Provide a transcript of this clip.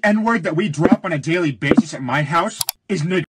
N-word that we drop on a daily basis at my house is